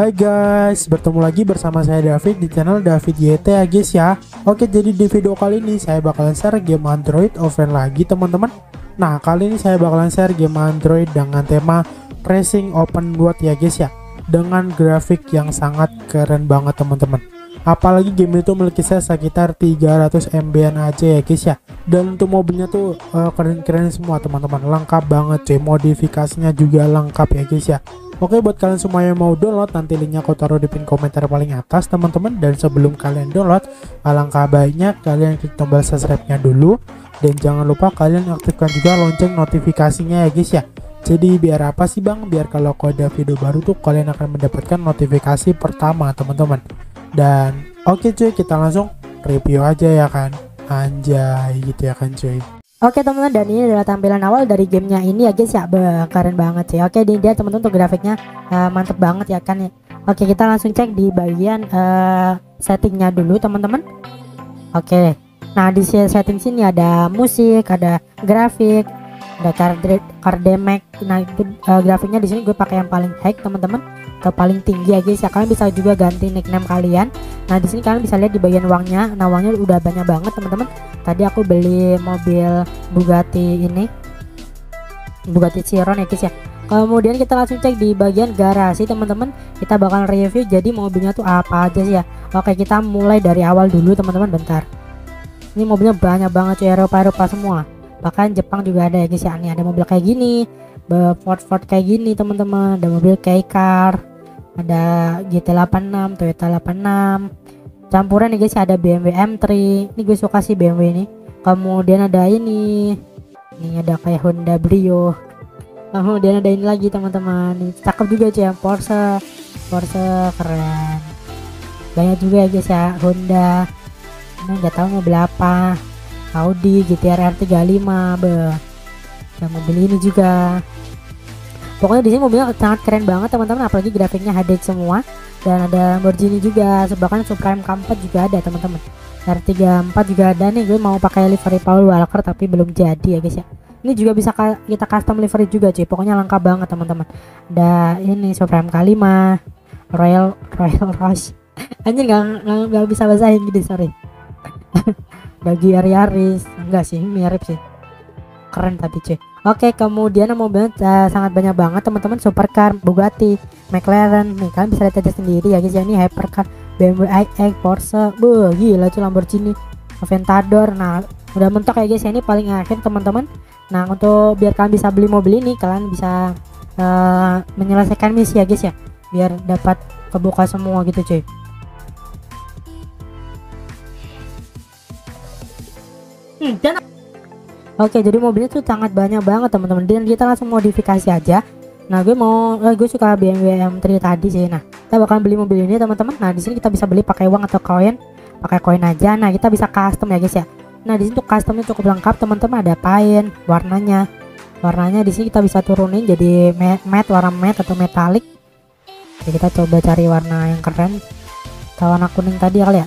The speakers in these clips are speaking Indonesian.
Hai guys, bertemu lagi bersama saya David di channel David YT ya guys ya. Oke, jadi di video kali ini saya bakalan share game Android offline lagi teman-teman. Nah, kali ini saya bakalan share game Android dengan tema Racing Open World ya guys ya, dengan grafik yang sangat keren banget teman-teman. Apalagi game itu memiliki size sekitar 300 MB aja ya guys ya. Dan untuk mobilnya tuh keren-keren semua teman-teman, lengkap banget cuy, modifikasinya juga lengkap ya guys ya. Oke, buat kalian semua yang mau download, nanti linknya aku taruh di pin komentar paling atas teman-teman. Dan sebelum kalian download, alangkah baiknya kalian klik tombol subscribe-nya dulu, dan jangan lupa kalian aktifkan juga lonceng notifikasinya ya guys ya. Jadi biar apa sih bang? Biar kalau ada video baru tuh kalian akan mendapatkan notifikasi pertama teman-teman. Dan oke cuy, kita langsung review aja ya kan, anjay gitu ya kan cuy. Oke teman-teman, dan ini adalah tampilan awal dari gamenya ini ya guys ya. Keren banget sih. Oke, ini dia teman-teman, untuk grafiknya mantep banget ya kan ya. Oke, kita langsung cek di bagian settingnya dulu teman-teman. Oke, nah di setting sini ada musik, ada grafik, ada card damage. Nah itu grafiknya di sini gue pakai yang paling high teman-teman, atau paling tinggi ya guys ya. Kalian bisa juga ganti nickname kalian. Nah di sini kalian bisa lihat di bagian uangnya. Nah uangnya udah banyak banget teman-teman. Tadi aku beli mobil Bugatti ini, Bugatti Chiron ya guys ya. Kemudian kita langsung cek di bagian garasi teman-teman. Kita bakal review jadi mobilnya tuh apa aja sih ya. Oke, kita mulai dari awal dulu teman-teman. Bentar, ini mobilnya banyak banget cuy, Eropa semua, bahkan Jepang juga ada ya guys ya. Nih ada mobil kayak gini, Ford kayak gini teman-teman, ada mobil kayak car, ada GT86, Toyota 86 campuran nih guys ya. Ada BMW M3, ini gue suka sih BMW ini. Kemudian ada ini ada kayak Honda Brio. Kemudian ada ini lagi teman-teman, ini cakep juga cuy, yang Porsche keren. Banyak juga ya guys ya, Honda, ini nggak tahu mobil apa, Audi GT-R 35 dan mobil ini juga. Pokoknya di sini mobilnya sangat keren banget teman-teman, apalagi grafiknya HD semua. Dan ada Lamborghini juga, bahkan Supreme K4 juga ada teman-teman, R34 juga ada. Nih gue mau pakai livery Paul Walker tapi belum jadi ya guys ya. Ini juga bisa kita custom livery juga cuy, pokoknya lengkap banget teman-teman. Ada ini Supreme K5, Royal Rush anjir, nggak bisa bahasa Inggris, sorry. Bagi Yaris enggak sih, mirip sih, keren tapi cuy. Oke, kemudian mobilnya sangat banyak banget teman-teman, supercar, Bugatti, McLaren. Nih kalian bisa lihat aja sendiri ya guys ya. Ini hypercar, BMW iX, Porsche, gila cuy, Lamborghini Aventador. Nah udah mentok ya guys ya, ini paling akhir teman-teman. Nah untuk biar kalian bisa beli mobil ini, kalian bisa menyelesaikan misi ya guys ya, biar dapat kebuka semua gitu cuy. Oke, jadi mobilnya tuh sangat banyak banget teman-teman, dan kita langsung modifikasi aja. Nah gue suka BMW M3 tadi sih. Nah kita bakal beli mobil ini teman-teman. Nah di sini kita bisa beli pakai uang atau koin, pakai koin aja. Nah kita bisa custom ya guys ya. Nah di sini untuk customnya cukup lengkap teman-teman, ada paint, warnanya di sini kita bisa turunin jadi matte, warna matte atau metalik. Oke, kita coba cari warna yang keren, atau warna kuning tadi kali ya.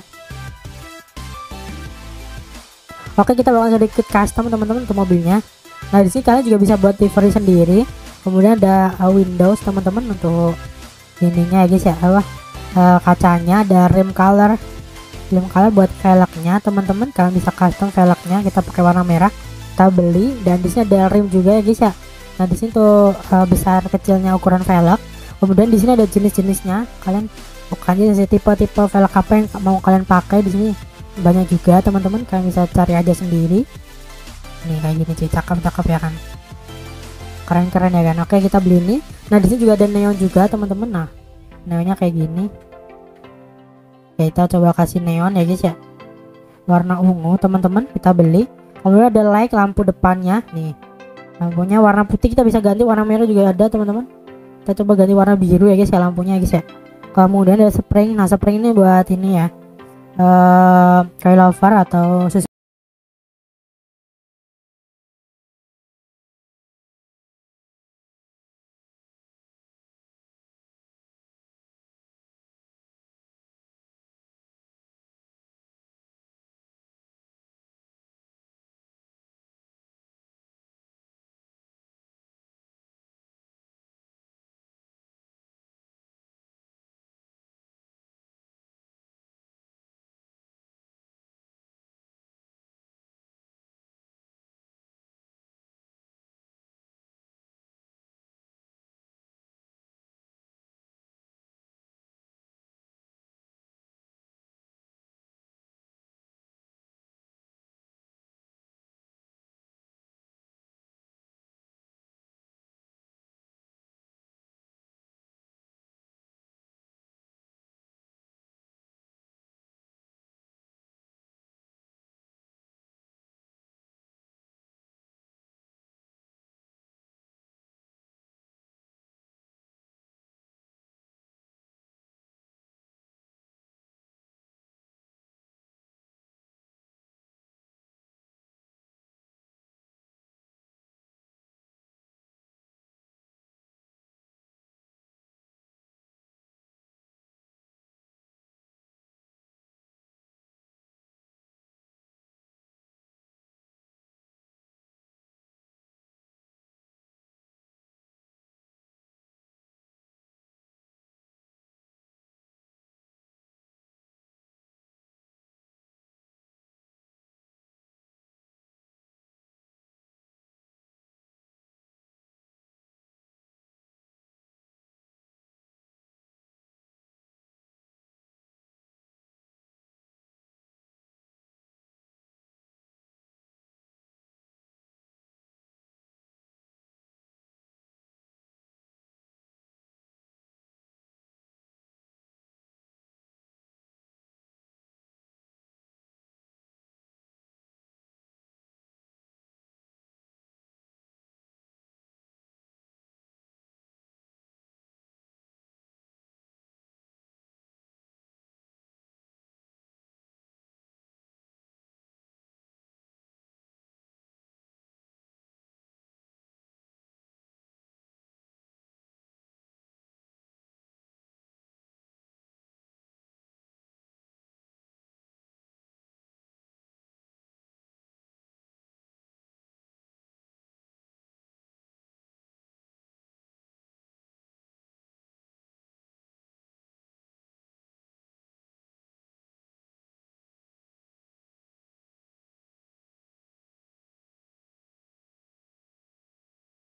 Oke, kita bakal sedikit custom teman-teman untuk mobilnya. Nah di sini kalian juga bisa buat livery sendiri. Kemudian ada Windows teman-teman untuk ininya ya guys ya, kacanya. Ada rim color buat velgnya teman-teman, kalian bisa custom velgnya, kita pakai warna merah, kita beli. Dan di sini ada rim juga ya guys ya. Nah di sini tuh besar kecilnya ukuran velg. Kemudian di sini ada jenis-jenisnya, kalian bukan jenis tipe-tipe velg apa yang mau kalian pakai. Di sini banyak juga teman-teman, kalian bisa cari aja sendiri. Nih kayak gini cuy, cakep ya kan, keren ya kan. Oke, kita beli ini. Nah di sini juga ada neon juga teman-teman. Nah neonnya kayak gini. Oke, kita coba kasih neon ya guys ya, warna ungu teman-teman, kita beli. Kemudian ada light lampu depannya, nih lampunya warna putih, kita bisa ganti warna merah juga ada teman-teman. Kita coba ganti warna biru ya guys ya, lampunya ya guys ya. Kemudian ada spring. Nah spring ini buat ini ya, coilover atau